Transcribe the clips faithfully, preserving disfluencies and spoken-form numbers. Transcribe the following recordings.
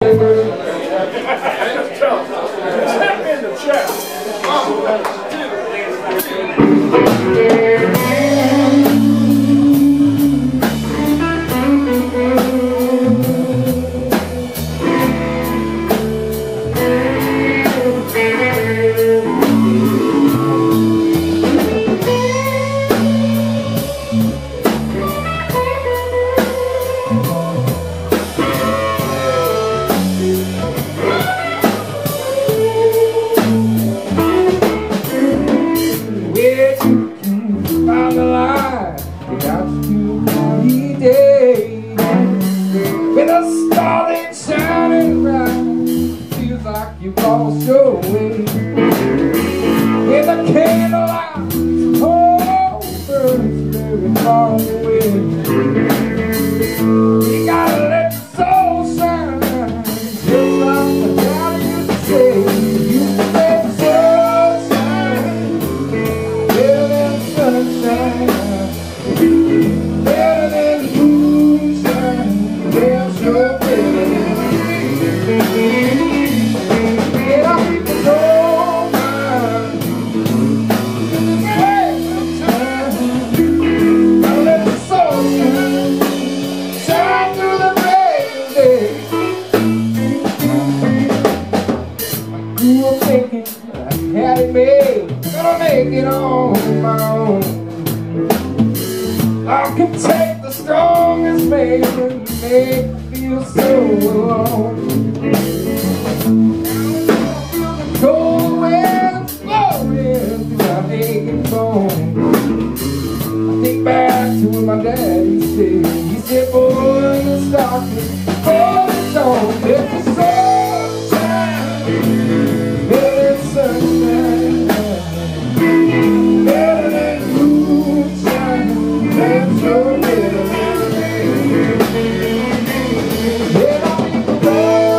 With a starlight shining bright, feels like you've lost your way. With a candlelight, oh, burns very far away. You gotta let your soul shine, just like my daddy used to say. You used to let the soul shine, better than the sunshine, better than the moonshine. Well, sure better. Get up and go mine. Take some time. Gotta let the soul shine, shine through the rain day. I grew up thinking I had it made, gonna make it on my own. I can take the strongest man and make me feel so alone. Feel the cold winds blowing through my aching bones. I think back to when my daddy said, he said, boy, in the darkness, hold it on, let the sun shine, let the sunshine, better than moonshine, that's your better. Let all people go.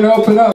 gonna open up.